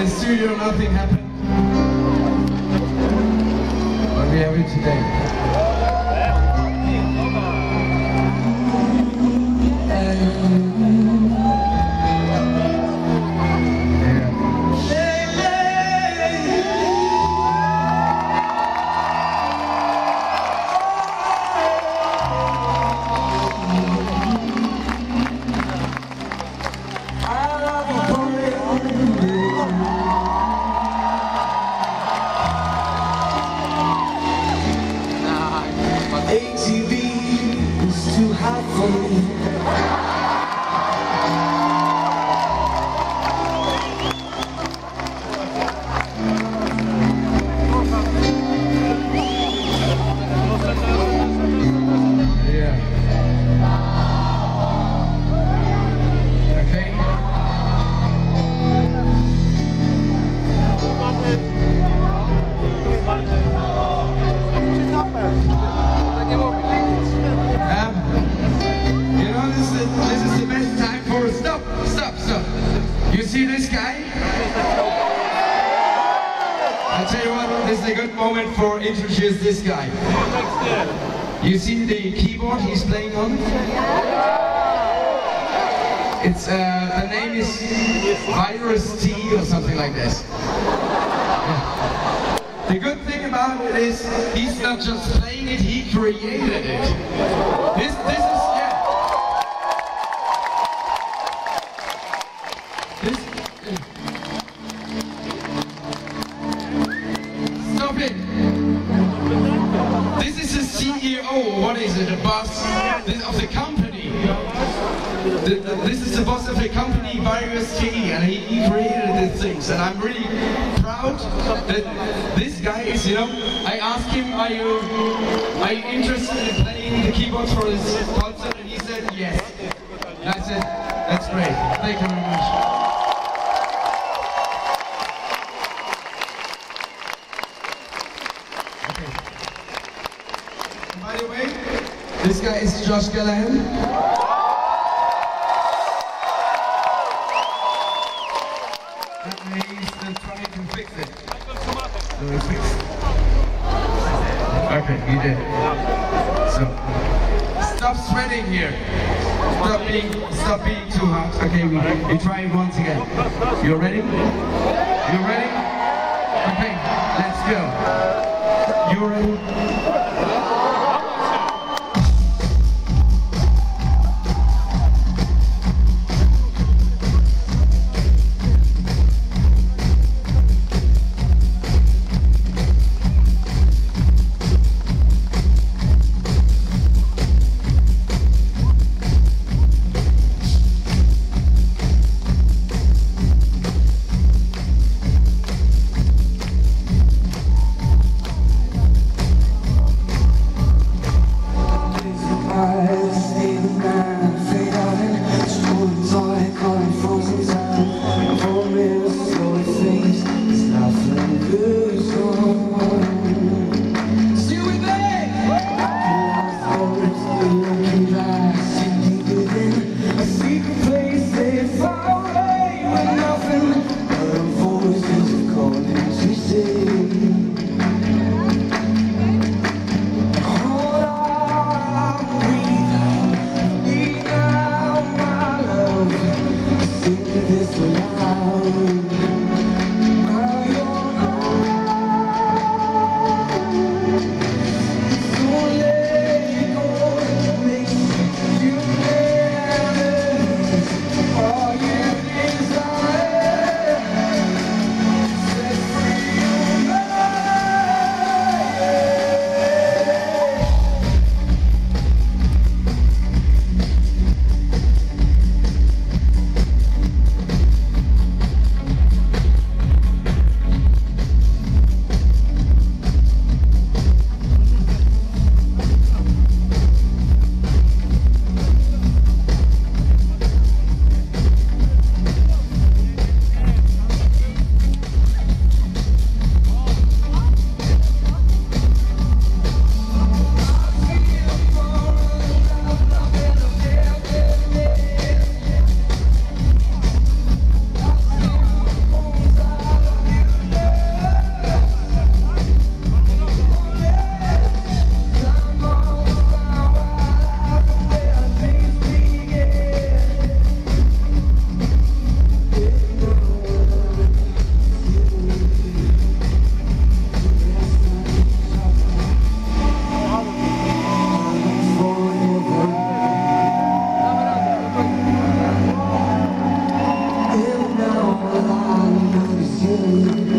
the studio nothing happened. But we have it today. ATV is too hot for me. You see this guy? I'll tell you what, this is a good moment for introduce this guy. You see the keyboard he's playing on? It's the name is Virus T or something like this. Yeah. The good thing about it is he's not just playing it, he created it. This is Stop it! This is a CEO, what is it, a boss of the company. This is the boss of the company, Virus T, and he created these things, and I'm really proud that this guy is, you know, I asked him, are you interested in playing the keyboards for his concert, and he said yes. And I said, that's great, thank you very much. By the way, this guy is Josh Callahan. That means they're trying to fix it. So it's fixed. Okay, you did. So, stop sweating here. Stop being too hot. Okay, we try it once again. You ready? You ready? Okay, let's go. You ready? away.